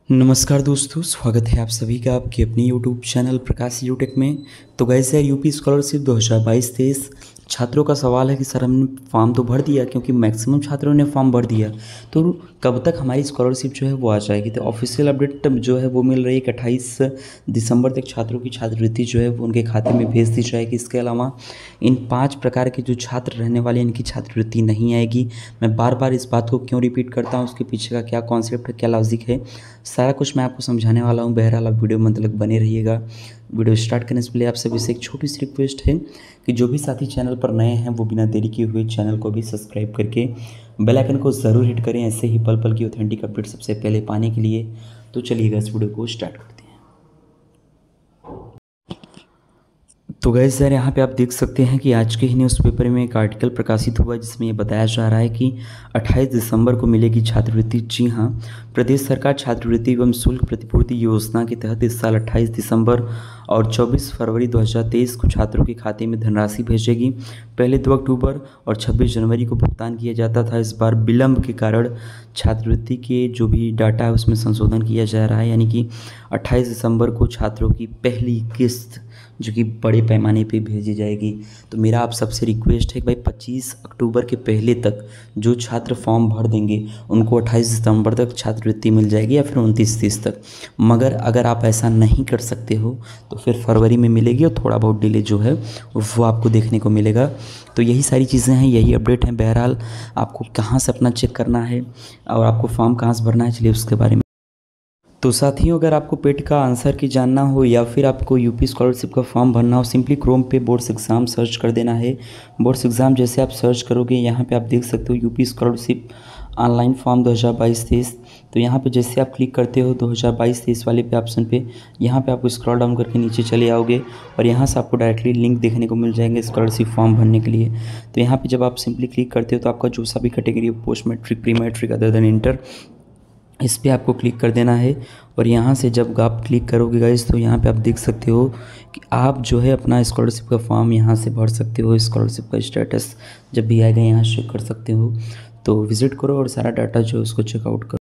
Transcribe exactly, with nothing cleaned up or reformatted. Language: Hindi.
नमस्कार दोस्तों, स्वागत है आप सभी का आपके अपने यूट्यूब चैनल प्रकाश यूटेक में। तो गाइस यार, यूपी स्कॉलरशिप दो हज़ार बाईस तेईस छात्रों का सवाल है कि सर हमने फॉर्म तो भर दिया, क्योंकि मैक्सिमम छात्रों ने फॉर्म भर दिया, तो कब तक हमारी स्कॉलरशिप जो है वो आ जाएगी। तो ऑफिशियल अपडेट जो है वो मिल रही है कि अट्ठाईस दिसंबर तक छात्रों की छात्रवृत्ति जो है वो उनके खाते में भेज दी जाएगी। इसके अलावा इन पाँच प्रकार के जो छात्र रहने वाले इनकी छात्रवृत्ति नहीं आएगी। मैं बार बार इस बात को क्यों रिपीट करता हूँ, उसके पीछे का क्या कॉन्सेप्ट है, क्या लॉजिक है, सारा कुछ मैं आपको समझाने वाला हूँ। बहरहाल आप वीडियो में मतलब बने रहिएगा। वीडियो स्टार्ट करने से पहले आप सभी से एक छोटी सी रिक्वेस्ट है कि जो भी साथी चैनल पर नए हैं वो बिना देरी किए हुए चैनल को भी सब्सक्राइब करके बेल आइकन को ज़रूर हिट करें, ऐसे ही पल पल की ऑथेंटिक अपडेट सबसे पहले पाने के लिए। तो चलिएगा इस वीडियो को स्टार्ट करते हैं। तो गैस सर, यहाँ पे आप देख सकते हैं कि आज के ही न्यूज़पेपर में एक आर्टिकल प्रकाशित हुआ है जिसमें ये बताया जा रहा है कि अट्ठाईस दिसंबर को मिलेगी छात्रवृत्ति। जी हाँ, प्रदेश सरकार छात्रवृत्ति एवं शुल्क प्रतिपूर्ति योजना के तहत इस साल अट्ठाईस दिसंबर और चौबीस फरवरी दो हज़ार तेईस को छात्रों के खाते में धनराशि भेजेगी। पहले दो अक्टूबर और छब्बीस जनवरी को भुगतान किया जाता था। इस बार विलंब के कारण छात्रवृत्ति के जो भी डाटा है उसमें संशोधन किया जा रहा है, यानी कि अट्ठाईस दिसंबर को छात्रों की पहली किस्त जो कि बड़े पैमाने पे भेजी जाएगी। तो मेरा आप सबसे रिक्वेस्ट है कि भाई पच्चीस अक्टूबर के पहले तक जो छात्र फॉर्म भर देंगे उनको अट्ठाईस दिसंबर तक छात्रवृत्ति मिल जाएगी, या फिर उनतीस तीस तक। मगर अगर आप ऐसा नहीं कर सकते हो तो फिर फरवरी में मिलेगी, और थोड़ा बहुत डिले जो है वो आपको देखने को मिलेगा। तो यही सारी चीज़ें हैं, यही अपडेट हैं। बहरहाल आपको कहाँ से अपना चेक करना है और आपको फॉर्म कहाँ से भरना है, चलिए उसके बारे में। तो साथियों, अगर आपको पेट का आंसर की जानना हो या फिर आपको यूपी स्कॉलरशिप का फॉर्म भरना हो, सिंपली क्रोम पे बोर्ड्स एग्ज़ाम सर्च कर देना है। बोर्ड्स एग्ज़ाम जैसे आप सर्च करोगे, यहाँ पे आप देख सकते हो यूपी स्कॉलरशिप ऑनलाइन फॉर्म दो हज़ार बाईस तेईस। तो यहाँ पे जैसे आप क्लिक करते हो दो हज़ार बाईस तेईस वाले पे ऑप्शन पे, यहाँ पे आपको स्क्रॉल डाउन करके नीचे चले आओगे और यहाँ से आपको डायरेक्टली लिंक देखने को मिल जाएंगे स्कॉलरशिप फॉर्म भरने के लिए। तो यहाँ पे जब आप सिंपली क्लिक करते हो तो आपका जो सा भी category post matric, pre matric, other than inter, इस पर आपको क्लिक कर देना है। और यहाँ से जब आप क्लिक करोगे गाइस तो यहाँ पे आप देख सकते हो कि आप जो है अपना स्कॉलरशिप का फॉर्म यहाँ से भर सकते हो। स्कॉलरशिप का स्टेटस जब भी आएगा यहाँ चेक कर सकते हो। तो विज़िट करो और सारा डाटा जो है उसको चेकआउट करो।